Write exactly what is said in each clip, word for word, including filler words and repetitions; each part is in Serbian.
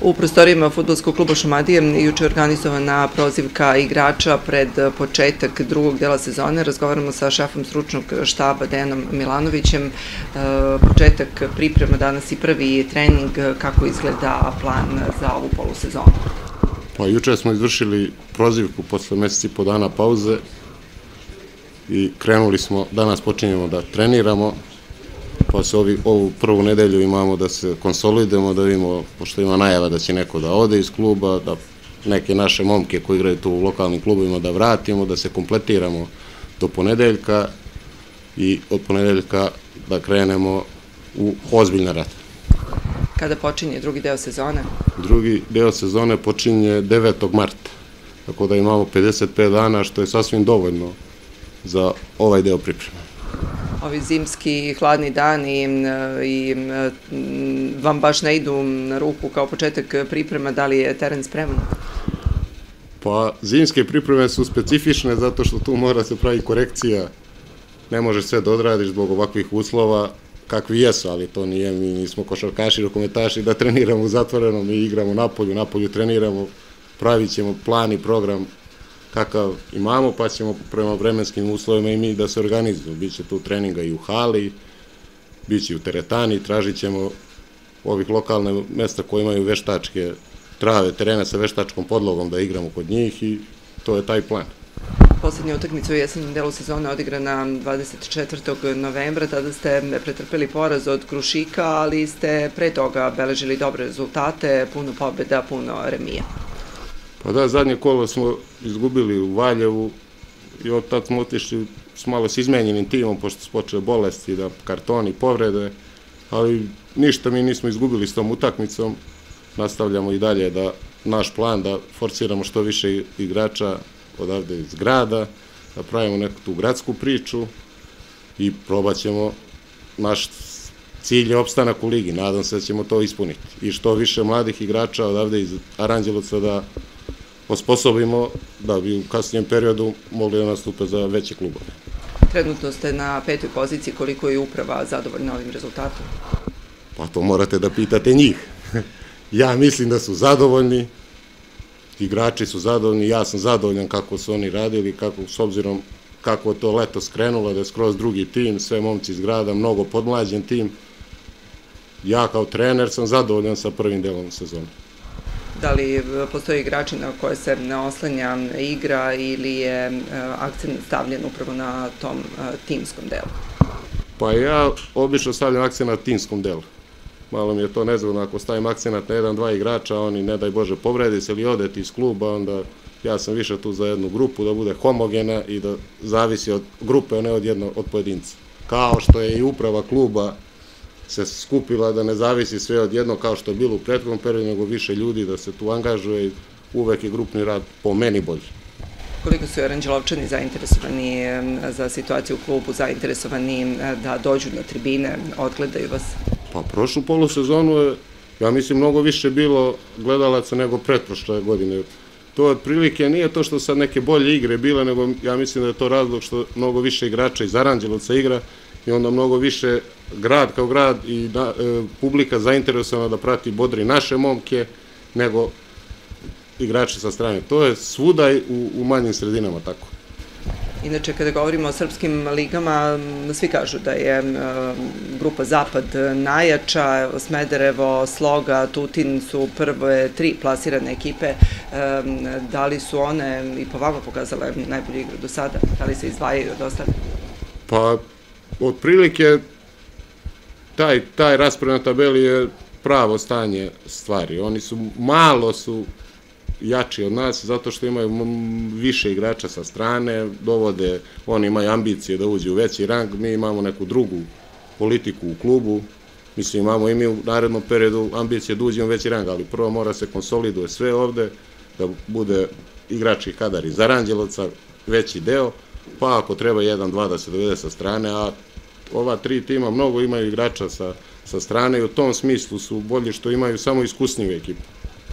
U prostorijama fudbalskog kluba Šumadije juče je organizovana prozivka igrača pred početak drugog dela sezone. Razgovaramo sa šefom stručnog štaba Dejanom Milanovićem. Početak priprema, danas i prvi trening. Kako izgleda plan za ovu polusezonu? Pa juče smo izvršili prozivku posle meseci i po dana pauze i krenuli smo, danas počinjemo da treniramo. Pa se ovu prvu nedelju imamo da se konsolidujemo, da vidimo, pošto ima najava da će neko da ode iz kluba, da neke naše momke koji igraju tu u lokalnim klubovima da vratimo, da se kompletiramo do ponedeljka i od ponedeljka da krenemo u ozbiljna rad. Kada počinje drugi deo sezone? Drugi deo sezone počinje devetog marta, tako da imamo pedeset pet dana, što je sasvim dovoljno za ovaj deo pripreme. Ovi zimski hladni dani i vam baš ne idu na ruku kao početak priprema, da li je teren spreman? Pa zimske pripreme su specifične zato što tu mora se pravi korekcija, ne može sve da odradiš zbog ovakvih uslova kakvi jesu, ali to nije, mi nismo košarkaši, rukometaši da treniramo u zatvorenom, mi igramo napolju, napolju treniramo, pravit ćemo plan i program kakav imamo, pa ćemo prema vremenskim uslovima i mi da se organizujemo. Biće tu treninga i u hali, biće i u teretani, tražit ćemo ovih lokalne mesta koji imaju veštačke trave, terene sa veštačkom podlogom da igramo kod njih i to je taj plan. Poslednja utakmica u jesenjem delu sezone odigrana dvadeset četvrtog novembra, tada ste pretrpeli poraz od Krušika, ali ste pre toga beležili dobre rezultate, puno pobjeda, puno remija. Pa da, zadnje kolo smo izgubili u Valjevu i od tada smo otišli s malo s izmenjenim timom, pošto su počele bolesti, da kartoni, povrede, ali ništa mi nismo izgubili s tom utakmicom. Nastavljamo i dalje da naš plan da forsiramo što više igrača odavde iz grada, da pravimo neku tu gradsku priču i probat ćemo, naš cilj je opstanak u ligi, nadam se da ćemo to ispuniti. I što više mladih igrača odavde iz Aranđelovca da osposobimo da bi u kasnijem periodu mogli da nastupe za veće klubove. Trenutno ste na petoj poziciji, koliko je uprava zadovoljna ovim rezultatom? Pa to morate da pitate njih. Ja mislim da su zadovoljni, igrači su zadovoljni, ja sam zadovoljan kako su oni radili, kako, s obzirom kako je to leto skrenulo, da je skroz drugi tim, sve momci iz grada, mnogo podmlađen tim. Ja kao trener sam zadovoljan sa prvim delom sezone. Da li postoje igrači na koje se ne oslanja igra ili je akcent stavljen upravo na tom timskom delu? Pa ja obično stavljam akcent na timskom delu. Malo mi je to nezgodno ako stavim akcent na jedan, dva igrača, oni ne daj Bože povredi se ili odeti iz kluba, onda ja sam više tu za jednu grupu da bude homogena i da zavisi od grupe, a ne od jednog od pojedinca. Kao što je i uprava kluba se skupila da ne zavisi sve od jednog kao što je bilo u prethodnom periodu, nego više ljudi da se tu angažuje i uvek je grupni rad po meni bolji. Koliko su Aranđelovčani zainteresovani za situaciju u klubu, zainteresovani da dođu na tribine, odgledaju vas? Pa prošlu polusezonu je, ja mislim, mnogo više bilo gledalaca nego pretprošle godine. To otprilike nije to što sad neke bolje igre bile, nego ja mislim da je to razlog što mnogo više igrača iz Aranđelovca igra i onda mnogo više grad kao grad i publika zainteresovana da prati bodri naše momke nego igrače sa strane. To je svuda u manjim sredinama tako. Inače, kada govorimo o srpskim ligama, svi kažu da je grupa Zapad najjača, Smederevo, Sloga, Tutin su prve tri plasirane ekipe. Da li su one i po vama pokazale najbolju igru do sada? Da li se izdvajaju od ostalih? Pa, otprilike, taj raspored na tabeli je pravo stanje stvari. Oni su, malo su jači od nas, zato što imaju više igrača sa strane, dovode, oni imaju ambicije da uđe u veći rang, mi imamo neku drugu politiku u klubu, mislim imamo i mi u narednom periodu ambicije da uđemo u veći rang, ali prvo mora se konsoliduje sve ovde, da bude igrači kadar iz Aranđelovca veći deo, pa ako treba jedan, dva da se dovede sa strane, a ova tri tima mnogo imaju igrača sa strane i u tom smislu su bolji što imaju samo iskusniju ekipu.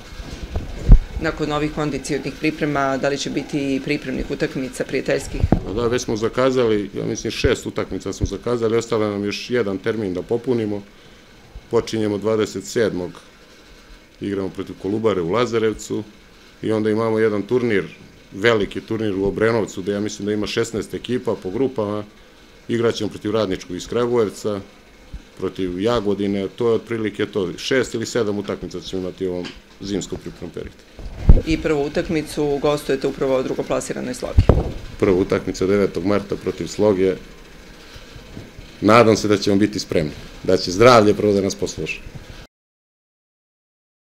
Nakon ovih kondicionih priprema, da li će biti pripremnih utakmica prijateljskih? Da, već smo zakazali, ja mislim šest utakmica smo zakazali, ostalo nam još jedan termin da popunimo. Počinjemo dvadeset sedmog igramo protiv Kolubare u Lazarevcu i onda imamo jedan turnir, veliki turnir u Obrenovcu, gde ja mislim da ima šesnaest ekipa po grupama, igraćemo protiv Radničkog iz Kragujevca, protiv Jagodine, to je otprilike to, šest ili sedam utakmica ćemo imati u ovom zimskom pripremnom periodu. I prvu utakmicu gostujete upravo o drugoplasiranoj Slogi. Prva utakmica devetog marta protiv Sloge. Nadam se da ćemo biti spremni, da će zdravlje prvo da nas posluša.